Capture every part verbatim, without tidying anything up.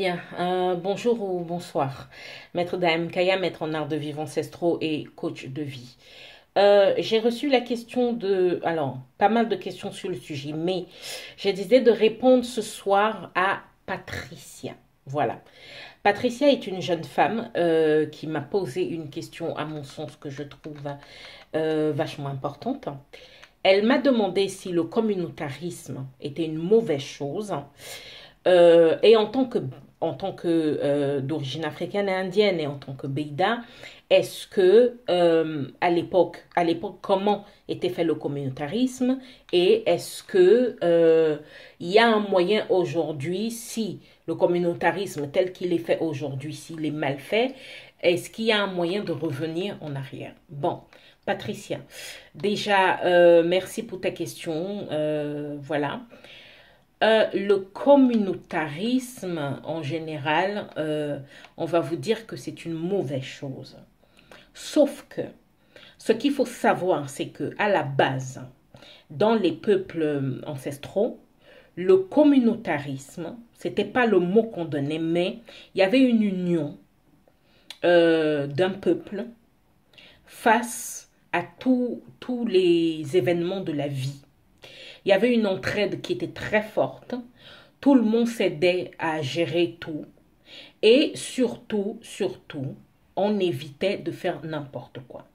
Bien, euh, bonjour ou bonsoir. Maître Daem Kaya, maître en art de vivre ancestraux et coach de vie. Euh, j'ai reçu la question de... Alors, pas mal de questions sur le sujet, mais j'ai décidé de répondre ce soir à Patricia. Voilà. Patricia est une jeune femme euh, qui m'a posé une question, à mon sens, que je trouve euh, vachement importante. Elle m'a demandé si le communautarisme était une mauvaise chose. Euh, et en tant que, en tant que euh, d'origine africaine et indienne et en tant que Beida, est-ce que euh, à l'époque, à l'époque, comment était fait le communautarisme et est-ce que euh, il y a un moyen aujourd'hui, si le communautarisme tel qu'il est fait aujourd'hui, s'il est mal fait, est-ce qu'il y a un moyen de revenir en arrière? Bon, Patricia, déjà, euh, merci pour ta question. Euh, voilà. Euh, le communautarisme, en général, euh, on va vous dire que c'est une mauvaise chose. Sauf que, ce qu'il faut savoir, c'est que à la base, dans les peuples ancestraux, le communautarisme, c'était pas le mot qu'on donnait, mais il y avait une union euh, d'un peuple face à tous tous les événements de la vie. Il y avait une entraide qui était très forte. Tout le monde s'aidait à gérer tout. Et surtout, surtout, on évitait de faire n'importe quoi.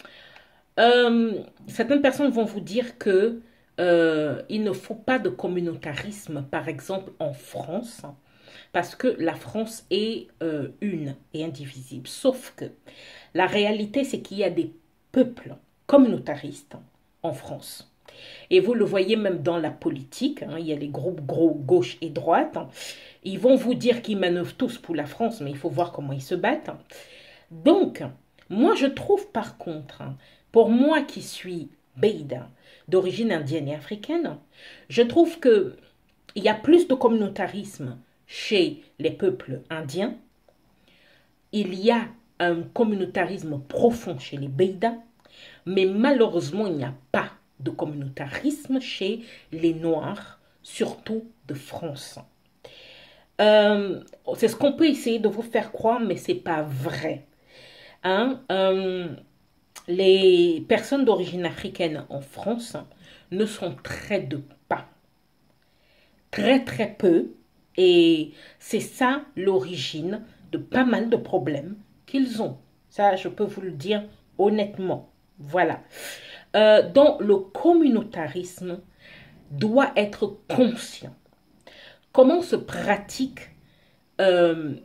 Euh, certaines personnes vont vous dire que euh, il ne faut pas de communautarisme, par exemple en France, parce que la France est euh, une et indivisible. Sauf que la réalité, c'est qu'il y a des peuples communautaristes en France. Et vous le voyez même dans la politique, hein, il y a les groupes gros gauche et droite. Hein, ils vont vous dire qu'ils manœuvrent tous pour la France, mais il faut voir comment ils se battent. Donc, moi je trouve par contre, hein, pour moi qui suis Beida, d'origine indienne et africaine, je trouve que il y a plus de communautarisme chez les peuples indiens. Il y a un communautarisme profond chez les Beida, mais malheureusement il n'y a pas de communautarisme chez les Noirs, surtout de France. Euh, c'est ce qu'on peut essayer de vous faire croire, mais c'est pas vrai. Hein? Euh, les personnes d'origine africaine en France ne sont très de pas. Très très peu. Et c'est ça l'origine de pas mal de problèmes qu'ils ont. Ça, je peux vous le dire honnêtement. Voilà. Euh, donc, le communautarisme doit être conscient. Comment se pratique euh,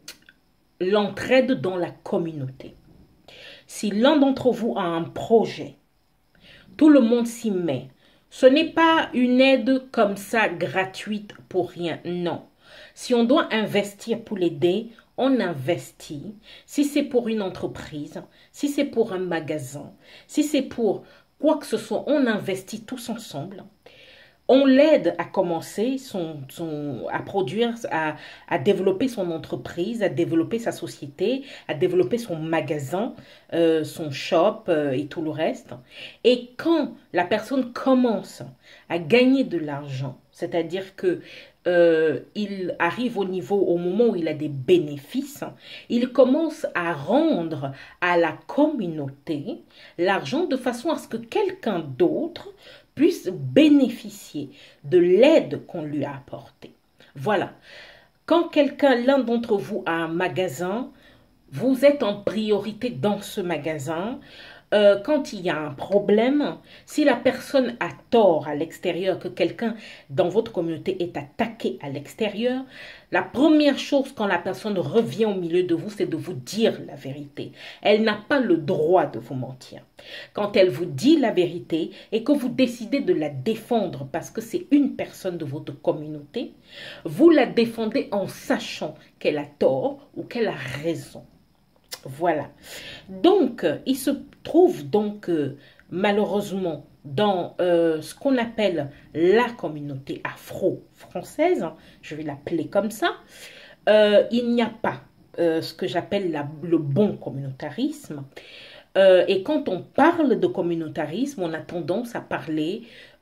l'entraide dans la communauté? Si l'un d'entre vous a un projet, tout le monde s'y met. Ce n'est pas une aide comme ça gratuite pour rien, non. Si on doit investir pour l'aider, on investit. Si c'est pour une entreprise, si c'est pour un magasin, si c'est pour quoi que ce soit, on investit tous ensemble. On l'aide à commencer, son, son, à produire, à, à développer son entreprise, à développer sa société, à développer son magasin, euh, son shop euh, et tout le reste. Et quand la personne commence à gagner de l'argent, c'est-à-dire que euh, il arrive au niveau, au moment où il a des bénéfices, il commence à rendre à la communauté l'argent de façon à ce que quelqu'un d'autre puisse bénéficier de l'aide qu'on lui a apportée. Voilà. Quand quelqu'un, l'un d'entre vous a un magasin, vous êtes en priorité dans ce magasin. Euh, quand il y a un problème, si la personne a tort à l'extérieur, que quelqu'un dans votre communauté est attaqué à l'extérieur, la première chose quand la personne revient au milieu de vous, c'est de vous dire la vérité. Elle n'a pas le droit de vous mentir. Quand elle vous dit la vérité et que vous décidez de la défendre parce que c'est une personne de votre communauté, vous la défendez en sachant qu'elle a tort ou qu'elle a raison. Voilà. Donc, il se trouve donc euh, malheureusement dans euh, ce qu'on appelle la communauté afro-française, je vais l'appeler comme ça, euh, il n'y a pas euh, ce que j'appelle le bon communautarisme. Euh, et quand on parle de communautarisme, on a tendance à parler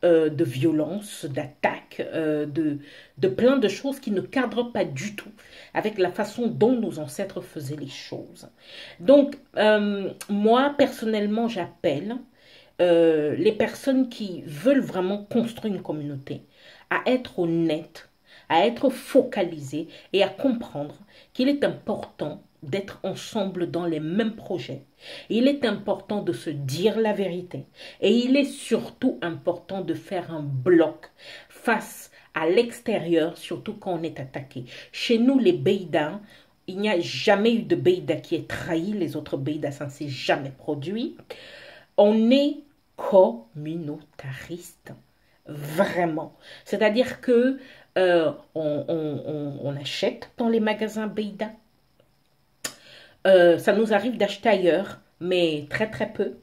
euh, de violence, d'attaque, euh, de, de plein de choses qui ne cadrent pas du tout avec la façon dont nos ancêtres faisaient les choses. Donc, euh, moi, personnellement, j'appelle euh, les personnes qui veulent vraiment construire une communauté à être honnêtes, à être focalisées et à comprendre qu'il est important d'être ensemble dans les mêmes projets. Il est important de se dire la vérité. Et il est surtout important de faire un bloc face à l'extérieur, surtout quand on est attaqué. Chez nous, les Beïdas, il n'y a jamais eu de Beïda qui ait trahi les autres Beïdas, ça ne s'est jamais produit. On est communautariste, vraiment. C'est-à-dire que euh, on, on, on, on achète dans les magasins Beïda. Euh, ça nous arrive d'acheter ailleurs, mais très très peu.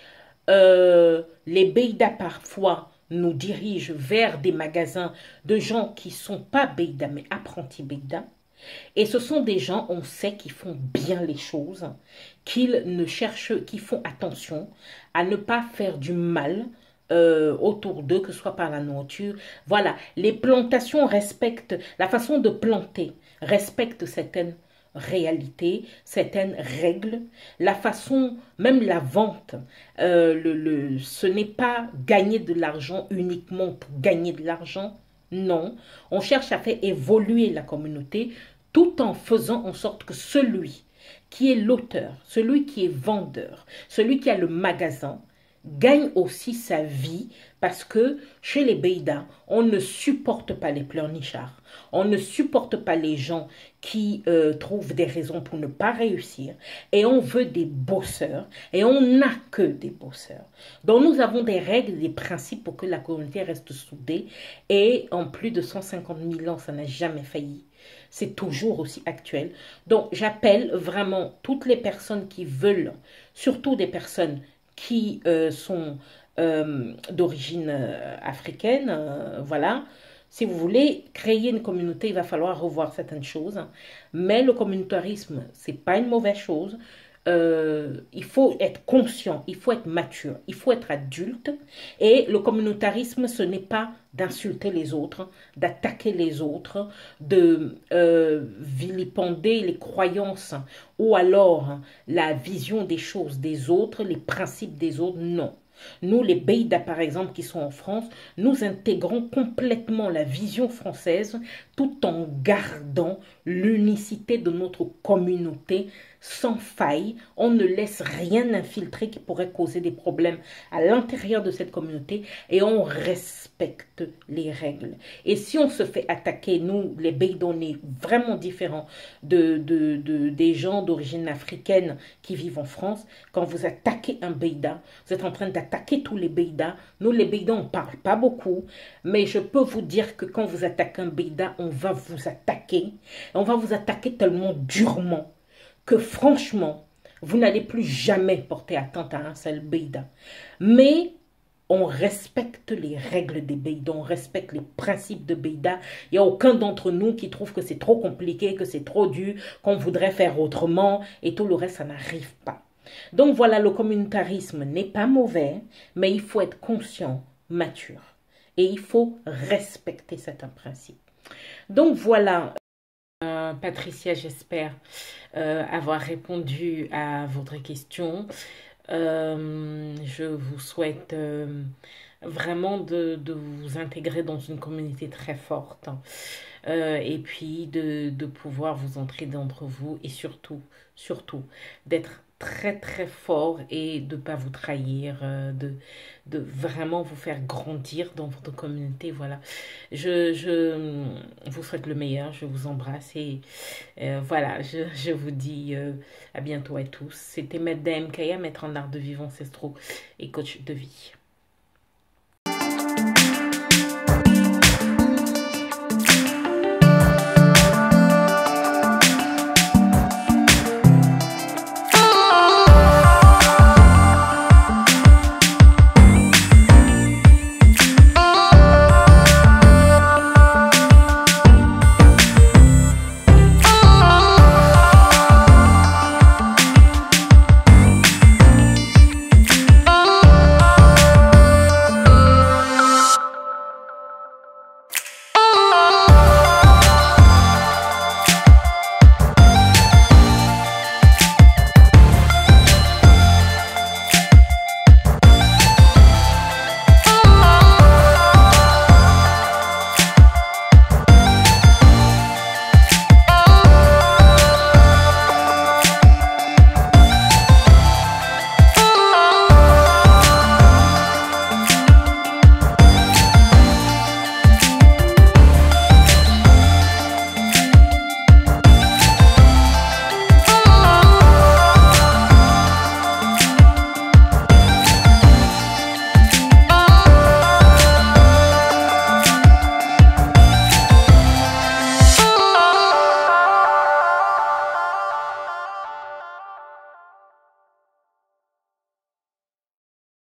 Euh, les Beïdas parfois nous dirigent vers des magasins de gens qui ne sont pas Beïdas, mais apprentis Beïdas. Et ce sont des gens, on sait, qui font bien les choses, qu'ils ne cherchent, qui font attention à ne pas faire du mal euh, autour d'eux, que ce soit par la nourriture. Voilà, les plantations respectent, la façon de planter respecte certaines réalités, certaines règles, la façon, même la vente, euh, le, le, ce n'est pas gagner de l'argent uniquement pour gagner de l'argent. Non, on cherche à faire évoluer la communauté tout en faisant en sorte que celui qui est l'auteur, celui qui est vendeur, celui qui a le magasin, gagne aussi sa vie parce que chez les Beïdas, on ne supporte pas les pleurnichards, on ne supporte pas les gens qui euh, trouvent des raisons pour ne pas réussir et on veut des bosseurs et on n'a que des bosseurs. Donc nous avons des règles, des principes pour que la communauté reste soudée et en plus de cent cinquante mille ans, ça n'a jamais failli. C'est toujours aussi actuel. Donc j'appelle vraiment toutes les personnes qui veulent, surtout des personnes qui euh, sont euh, d'origine euh, africaine, euh, voilà. Si vous voulez créer une communauté, il va falloir revoir certaines choses. Mais le communautarisme, ce n'est pas une mauvaise chose. Euh, il faut être conscient, il faut être mature, il faut être adulte. Et le communautarisme, ce n'est pas d'insulter les autres, d'attaquer les autres, de euh, vilipender les croyances ou alors la vision des choses des autres, les principes des autres. Non. Nous, les Beïdas, par exemple, qui sont en France, nous intégrons complètement la vision française tout en gardant l'unicité de notre communauté sans faille. On ne laisse rien infiltrer qui pourrait causer des problèmes à l'intérieur de cette communauté et on respecte les règles. Et si on se fait attaquer, nous, les Beïdas, on est vraiment différents de, de, de, des gens d'origine africaine qui vivent en France. Quand vous attaquez un Beïda, vous êtes en train d'attaquer tous les Beïdas. Nous, les Beïdas, on ne parle pas beaucoup, mais je peux vous dire que quand vous attaquez un Beïda, on va vous attaquer. On va vous attaquer tellement durement que franchement, vous n'allez plus jamais porter atteinte à un seul Beïda. Mais on respecte les règles des Beïdas, on respecte les principes de Beïda. Il n'y a aucun d'entre nous qui trouve que c'est trop compliqué, que c'est trop dur, qu'on voudrait faire autrement et tout le reste, ça n'arrive pas. Donc voilà, le communautarisme n'est pas mauvais, mais il faut être conscient, mature. Et il faut respecter certains principes. Donc voilà. Euh, Patricia, j'espère euh, avoir répondu à votre question. Euh, je vous souhaite euh, vraiment de, de vous intégrer dans une communauté très forte euh, et puis de, de pouvoir vous entrer d'entre vous et surtout, surtout d'être très très fort et de ne pas vous trahir, euh, de, de vraiment vous faire grandir dans votre communauté. Voilà, je, je vous souhaite le meilleur, je vous embrasse et euh, voilà, je, je vous dis euh, à bientôt à tous. C'était Maître Daem Kaya, maître en art de vivre ancestraux et coach de vie.